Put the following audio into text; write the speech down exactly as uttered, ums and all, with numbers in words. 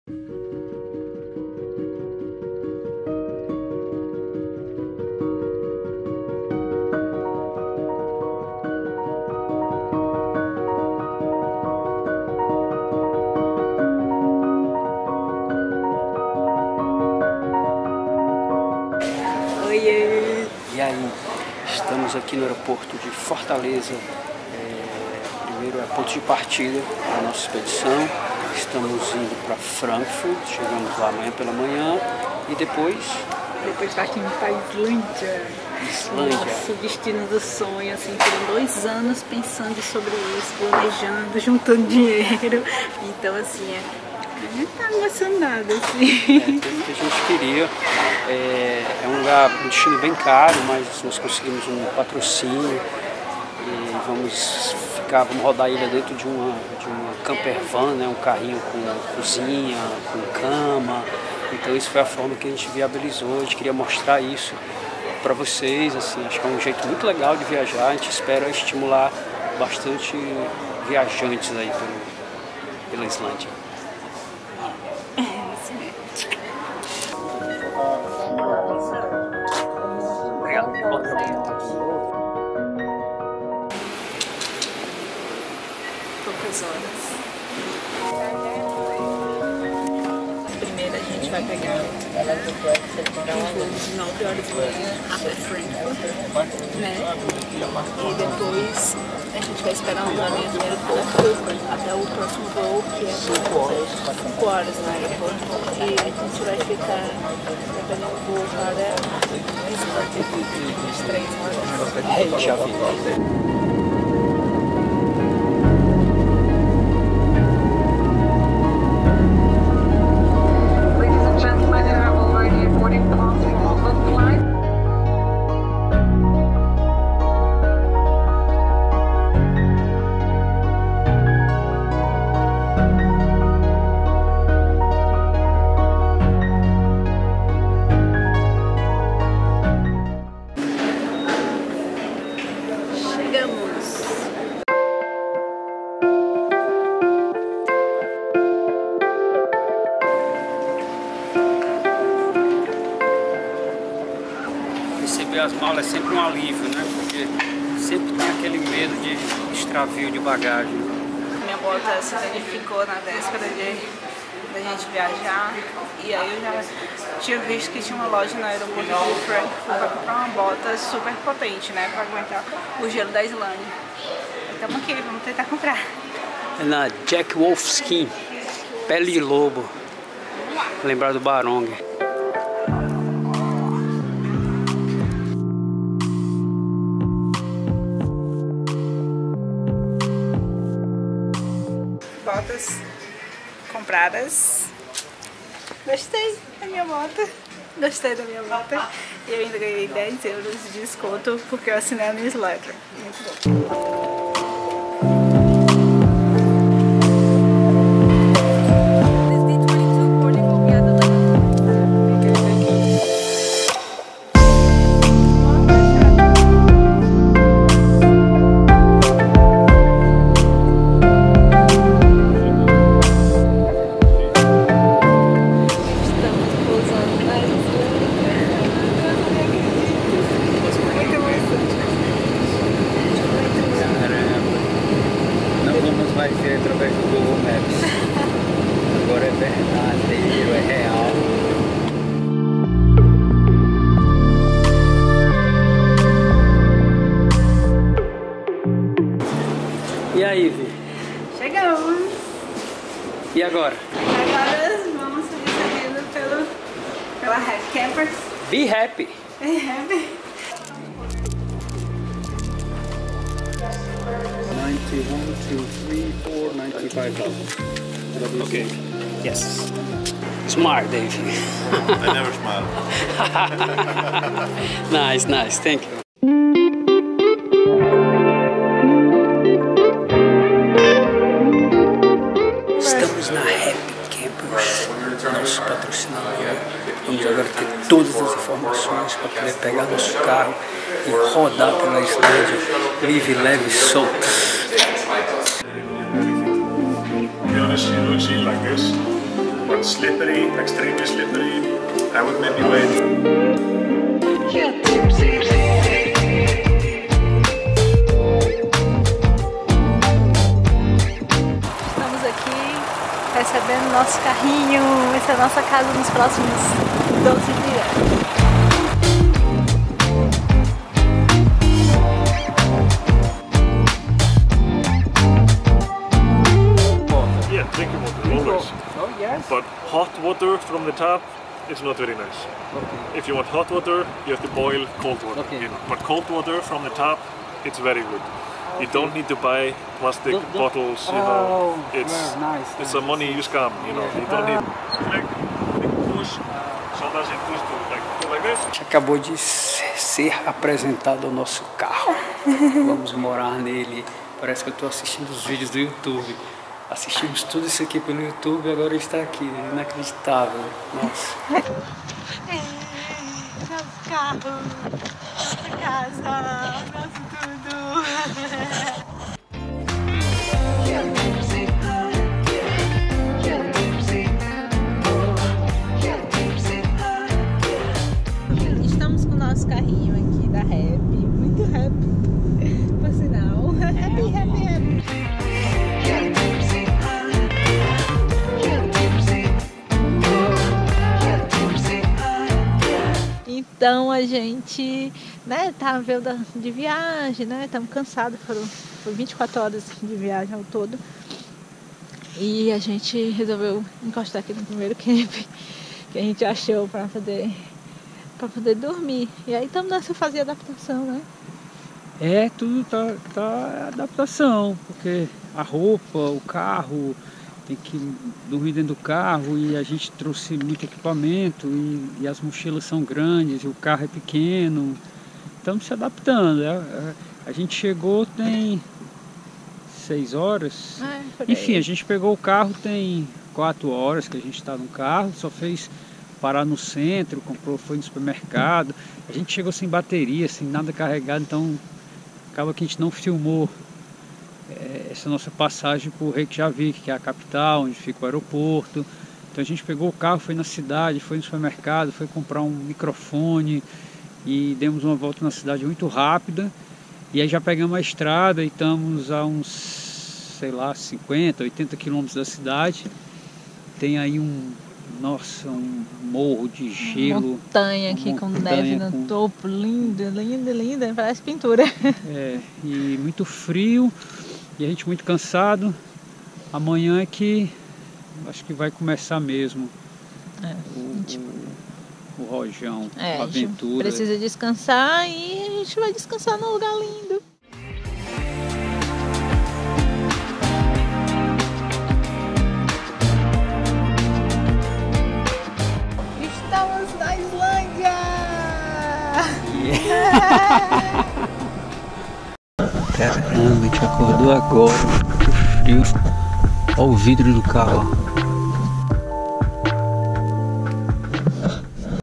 Oiê! E aí, estamos aqui no aeroporto de Fortaleza. É, primeiro é ponto de partida da nossa expedição. Estamos indo para Frankfurt, chegamos lá amanhã pela manhã e depois... Depois partimos para Islândia. Islândia. Nosso destino do sonho, assim, foram dois anos pensando sobre isso, planejando, juntando dinheiro. Então, assim, é, a gente tá emocionado, assim. É, tudo que a gente queria. É, é um lugar, um destino bem caro, mas nós conseguimos um patrocínio e vamos ficar, vamos rodar a ilha dentro de uma, de uma camper van, né, um carrinho com cozinha, com cama. Então isso foi a forma que a gente viabilizou, a gente queria mostrar isso para vocês, assim, acho que é um jeito muito legal de viajar, a gente espera estimular bastante viajantes aí pelo, pela Islândia. Obrigado. Poucas horas. Primeiro a gente vai pegar um voo de nove horas da manhã até Frankfurt, né? E depois a gente vai esperar um horinhas no aeroporto até o próximo voo, que é cinco horas no aeroporto. E a gente vai ficar pegando um voo para as três horas. A gente já viu. Receber as malas é sempre um alívio, né? Porque sempre tem aquele medo de extravio de bagagem. Minha bota se danificou na véspera de da gente viajar, e aí eu já tinha visto que tinha uma loja no aeroporto de Frankfurt para comprar uma bota super potente, né? Para aguentar o gelo da Islândia. Estamos aqui, vamos tentar comprar. É na Jack Wolfskin, pele de lobo. Lembrar do Barong. Botas compradas. Gostei da minha bota. Gostei da minha bota. E eu ainda ganhei dez euros de desconto porque eu assinei a newsletter. Muito bom. Vai ser através do Google Maps. Agora é verdadeiro, é real. E aí, Vi? Chegamos! E agora? Agora vamos ser recebidos pelo, pela Happy Campers. Be happy! Be happy! ninety-one, two, three, four, ninety-five thousand. Okay. Yes. Smart, Dave. I never smile. Nice, nice. Thank you. Estamos na Happy Campers, nosso patrocinador. Vamos agora ter todas as informações para poder pegar nosso carro e rodar pela Islândia, livre, leve e solto. Be honest, you don't see like this. but slippery, extremely slippery. I would maybe wait. Estamos aqui recebendo nosso carrinho. Essa é a nossa casa nos próximos doze dias. Drinking water, always. Oh, yes. But hot water from the tap is not very nice. Okay. If you want hot water, you have to boil cold water. Okay. You know. But cold water from the tap, it's very good. Okay. You don't need to buy plastic The- the- bottles, you Oh, know. It's well, nice, it's nice. a money you scam, you know. Yeah. You don't need like big push. Sometimes it push to like go like this. A gente acabou de ser apresentado ao nosso carro. Vamos morar nele. Parece que eu estou assistindo os vídeos do YouTube. Assistimos tudo isso aqui pelo YouTube e agora está aqui. Inacreditável. Nossa. Nosso carro, nossa casa, nosso tudo. Estamos com o nosso carrinho aqui da Happy, muito happy, por sinal. Happy, happy, happy. Então a gente, né, tá vendo de viagem, né, estamos cansados, foram, foram vinte e quatro horas de viagem ao todo. E a gente resolveu encostar aqui no primeiro camp que a gente achou para poder, para poder dormir. E aí estamos nessa fase de adaptação, né? É, tudo tá, tá adaptação, porque a roupa, o carro, tem que dormir dentro do carro e a gente trouxe muito equipamento e, e as mochilas são grandes e o carro é pequeno. Estamos se adaptando. A, a, a gente chegou tem seis horas. Ah, por aí. Enfim, a gente pegou o carro tem quatro horas que a gente está no carro, só fez parar no centro, comprou, foi no supermercado. A gente chegou sem bateria, sem nada carregado, então acaba que a gente não filmou é, essa nossa passagem por Reykjavik, que é a capital, onde fica o aeroporto. Então a gente pegou o carro, foi na cidade, foi no supermercado, foi comprar um microfone e demos uma volta na cidade muito rápida. E aí já pegamos a estrada e estamos a uns, sei lá, cinquenta, oitenta quilômetros da cidade. Tem aí um, nossa, um morro de gelo. Montanha aqui uma com montanha neve no com- topo, linda, linda, linda, parece pintura. É, e muito frio e a gente muito cansado. Amanhã é que acho que vai começar mesmo É, o, tipo, o, o rojão, é, a a gente aventura. precisa descansar e a gente vai descansar num lugar lindo. Estamos na Islândia! Caramba, a gente acordou agora, muito frio. Olha o vidro do carro.